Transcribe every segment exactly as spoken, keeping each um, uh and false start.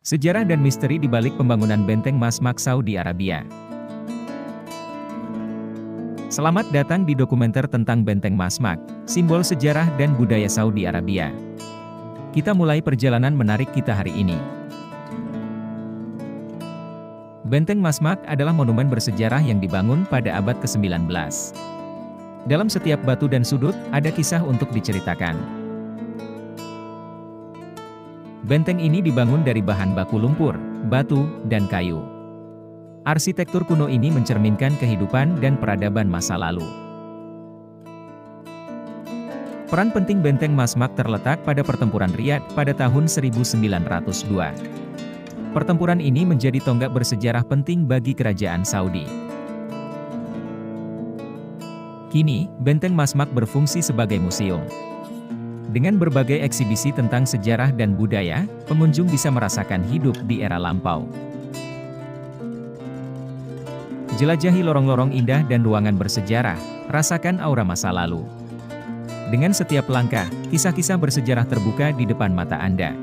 Sejarah dan misteri di balik pembangunan Benteng Masmak Saudi Arabia. Selamat datang di dokumenter tentang Benteng Masmak, simbol sejarah dan budaya Saudi Arabia. Kita mulai perjalanan menarik kita hari ini. Benteng Masmak adalah monumen bersejarah yang dibangun pada abad kesembilan belas. Dalam setiap batu dan sudut, ada kisah untuk diceritakan. Benteng ini dibangun dari bahan baku lumpur, batu, dan kayu. Arsitektur kuno ini mencerminkan kehidupan dan peradaban masa lalu. Peran penting Benteng Masmak terletak pada pertempuran Riyadh pada tahun seribu sembilan ratus dua. Pertempuran ini menjadi tonggak bersejarah penting bagi kerajaan Saudi. Kini, Benteng Masmak berfungsi sebagai museum. Dengan berbagai eksibisi tentang sejarah dan budaya, pengunjung bisa merasakan hidup di era lampau. Jelajahi lorong-lorong indah dan ruangan bersejarah, rasakan aura masa lalu. Dengan setiap langkah, kisah-kisah bersejarah terbuka di depan mata Anda.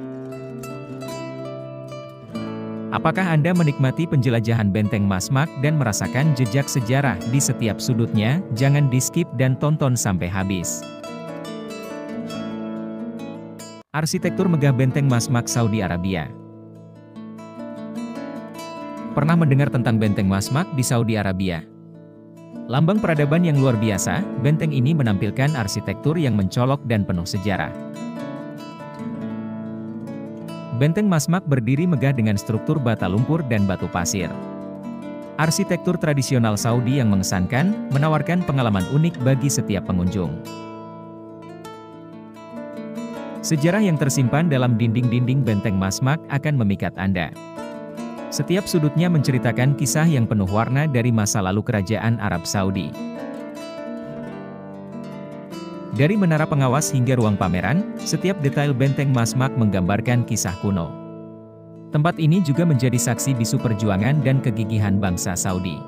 Apakah Anda menikmati penjelajahan Benteng Masmak dan merasakan jejak sejarah di setiap sudutnya? Jangan di-skip dan tonton sampai habis. Arsitektur megah Benteng Masmak Saudi Arabia. Pernah mendengar tentang Benteng Masmak di Saudi Arabia? Lambang peradaban yang luar biasa, benteng ini menampilkan arsitektur yang mencolok dan penuh sejarah. Benteng Masmak berdiri megah dengan struktur bata lumpur dan batu pasir. Arsitektur tradisional Saudi yang mengesankan, menawarkan pengalaman unik bagi setiap pengunjung. Sejarah yang tersimpan dalam dinding-dinding Benteng Masmak akan memikat Anda. Setiap sudutnya menceritakan kisah yang penuh warna dari masa lalu kerajaan Arab Saudi. Dari menara pengawas hingga ruang pameran, setiap detail Benteng Masmak menggambarkan kisah kuno. Tempat ini juga menjadi saksi bisu perjuangan dan kegigihan bangsa Saudi.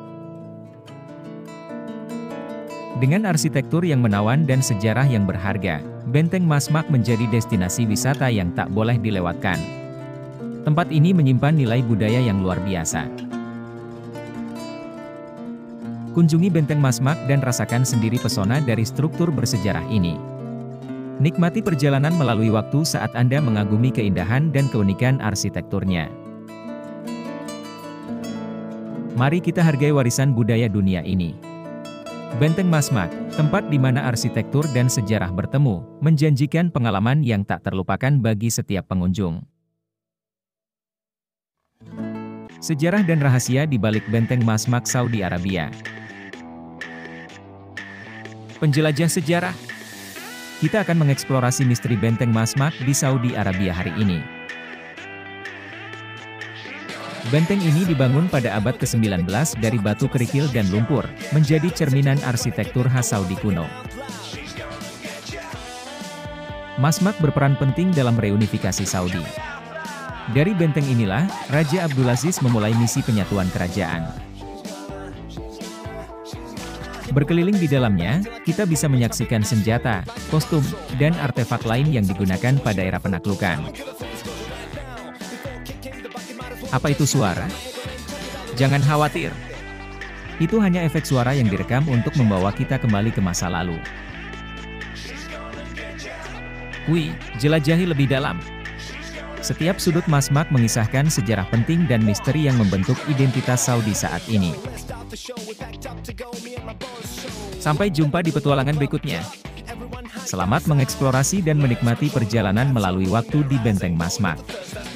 Dengan arsitektur yang menawan dan sejarah yang berharga, Benteng Masmak menjadi destinasi wisata yang tak boleh dilewatkan. Tempat ini menyimpan nilai budaya yang luar biasa. Kunjungi Benteng Masmak dan rasakan sendiri pesona dari struktur bersejarah ini. Nikmati perjalanan melalui waktu saat Anda mengagumi keindahan dan keunikan arsitekturnya. Mari kita hargai warisan budaya dunia ini. Benteng Masmak, tempat di mana arsitektur dan sejarah bertemu, menjanjikan pengalaman yang tak terlupakan bagi setiap pengunjung. Sejarah dan rahasia di balik Benteng Masmak Saudi Arabia. Penjelajah sejarah. Kita akan mengeksplorasi misteri Benteng Masmak di Saudi Arabia hari ini. Benteng ini dibangun pada abad kesembilan belas dari batu kerikil dan lumpur, menjadi cerminan arsitektur khas Saudi kuno. Masmak berperan penting dalam reunifikasi Saudi. Dari benteng inilah, Raja Abdulaziz memulai misi penyatuan kerajaan. Berkeliling di dalamnya, kita bisa menyaksikan senjata, kostum, dan artefak lain yang digunakan pada era penaklukan. Apa itu suara? Jangan khawatir. Itu hanya efek suara yang direkam untuk membawa kita kembali ke masa lalu. Wih, jelajahi lebih dalam. Setiap sudut Masmak mengisahkan sejarah penting dan misteri yang membentuk identitas Saudi saat ini. Sampai jumpa di petualangan berikutnya. Selamat mengeksplorasi dan menikmati perjalanan melalui waktu di Benteng Masmak.